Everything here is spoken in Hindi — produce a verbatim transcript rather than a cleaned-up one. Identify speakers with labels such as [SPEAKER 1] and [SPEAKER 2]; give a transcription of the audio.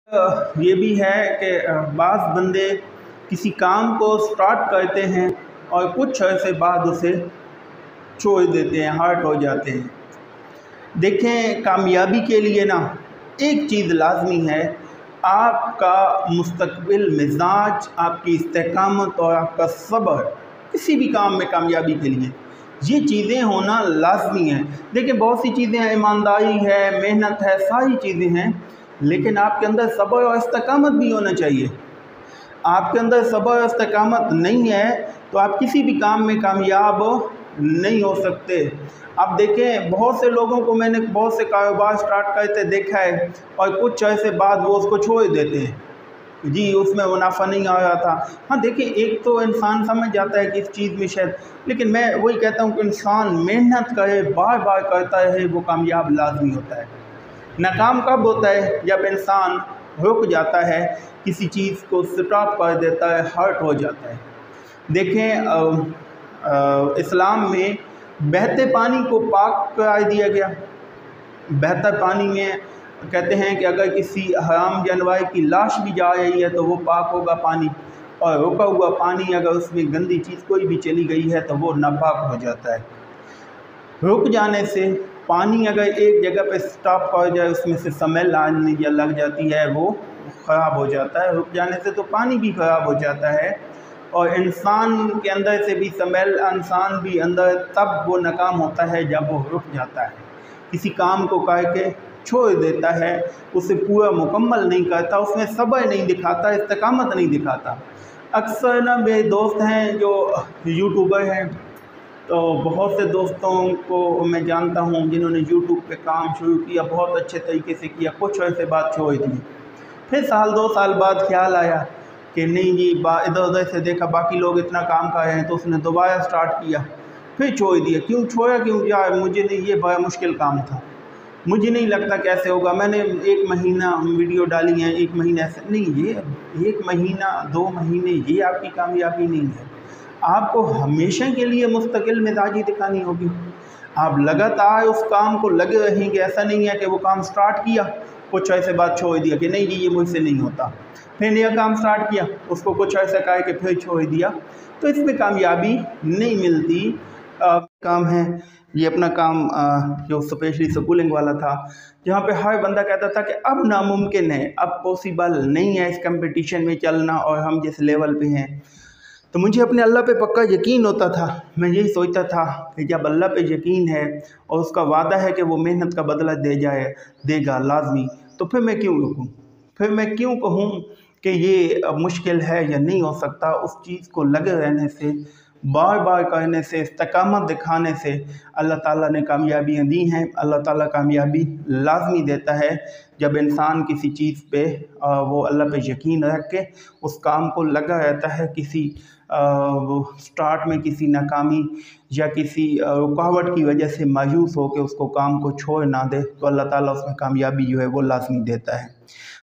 [SPEAKER 1] अ, ये भी है कि अ, बाज़ बंदे किसी काम को स्टार्ट करते हैं और कुछ अरसे बाद उसे छोड़ देते हैं, हर्ट हो जाते हैं। देखें, कामयाबी के लिए ना एक चीज़ लाज़मी है, आपका मुस्तक़बिल मिज़ाज, आपकी इस्तेक़ामत और आपका सब्र किसी भी काम में कामयाबी के लिए, ये चीज़ें होना लाज़मी है। देखिए, बहुत सी चीज़ें हैं, ईमानदारी है, मेहनत है, सारी चीज़ें हैं, लेकिन आपके अंदर सब्र और इस्तेक़ामत भी होना चाहिए। आपके अंदर सब्र और इस्तेक़ामत नहीं है तो आप किसी भी काम में कामयाब नहीं हो सकते। अब देखें, बहुत से लोगों को मैंने बहुत से कारोबार स्टार्ट करते देखा है और कुछ अरसे बाद वो उसको छोड़ देते हैं। जी, उसमें मुनाफ़ा नहीं आ रहा था। हाँ, देखिए, एक तो इंसान समझ जाता है कि इस चीज़ में शायद, लेकिन मैं वही कहता हूँ कि इंसान मेहनत करे, बार-बार करता रहे, वो कामयाब लाज़मी होता है। नाकाम कब होता है? जब इंसान रुक जाता है, किसी चीज़ को स्टॉप कर देता है, हर्ट हो जाता है। देखें, अ, अ, इस्लाम में बहते पानी को पाक करार दिया गया। बहते पानी में कहते हैं कि अगर किसी हराम जानवर की लाश भी जा रही है तो वो पाक होगा पानी, और रुका हुआ पानी अगर उसमें गंदी चीज़ कोई भी चली गई है तो वो नापाक हो जाता है। रुक जाने से पानी अगर एक जगह पे स्टॉप कर जाए, उसमें से स्मेल आने या लग जाती है, वो ख़राब हो जाता है। रुक जाने से तो पानी भी ख़राब हो जाता है और इंसान के अंदर से भी स्मेल, इंसान भी अंदर तब वो नाकाम होता है जब वो रुक जाता है, किसी काम को करके छोड़ देता है, उसे पूरा मुकम्मल नहीं करता, उसमें सब्र नहीं दिखाता, इस्तेक़ामत नहीं दिखाता। अक्सर ना मेरे दोस्त हैं जो यूट्यूबर हैं, तो बहुत से दोस्तों को मैं जानता हूँ जिन्होंने यूट्यूब पे काम शुरू किया, बहुत अच्छे तरीके से किया, कुछ अरसे बाद छोड़ दिए। फिर साल दो साल बाद ख़्याल आया कि नहीं जी, बा इधर-उधर से देखा बाकी लोग इतना काम कर रहे हैं तो उसने दोबारा स्टार्ट किया, फिर छोड़ दिया। क्यों छोड़ा? क्यों? यार मुझे नहीं, ये बड़ा मुश्किल काम था, मुझे नहीं लगता कैसे होगा। मैंने एक महीना वीडियो डाली हैं, एक महीना ऐसे नहीं, ये एक महीना, दो महीने, ये आपकी कामयाबी नहीं है। आपको हमेशा के लिए मुस्तकिल मिज़ाजी दिखानी होगी। आप लगातार उस काम को लगे रहेंगे, ऐसा नहीं है कि वो काम स्टार्ट किया, कुछ अरसे बाद छोड़ दिया कि नहीं जी, ये मुझसे नहीं होता। फिर नया काम स्टार्ट किया, उसको कुछ अरसा करके फिर छोड़ दिया, तो इसमें कामयाबी नहीं मिलती। अ, काम है, ये अपना काम अ, जो स्पेशली स्कूलिंग वाला था, जहाँ पे हर बंदा कहता था कि अब नामुमकिन है, अब पॉसिबल नहीं है इस कंपटीशन में चलना और हम जिस लेवल पे हैं। तो मुझे अपने अल्लाह पे पक्का यकीन होता था। मैं यही सोचता था कि जब अल्लाह पे यकीन है और उसका वादा है कि वो मेहनत का बदला दे जाए देगा लाज़मी, तो फिर मैं क्यों रुकूँ? फिर मैं क्यों कहूँ कि ये मुश्किल है या नहीं हो सकता? उस चीज़ को लगे रहने से, बार-बार करने से, इस्तेक़ामत दिखाने से अल्लाह ताला ने कामयाबियाँ दी हैं। अल्लाह ताला कामयाबी लाज़मी देता है जब इंसान किसी चीज़ पे अ, वो अल्लाह पे यकीन रख के उस काम को लगा रहता है। किसी अ, वो स्टार्ट में किसी नाकामी या किसी अ, रुकावट की वजह से मायूस होके उसको काम को छोड़ ना दे, तो अल्लाह ताला उसमें कामयाबी जो है वो लाज़मी देता है।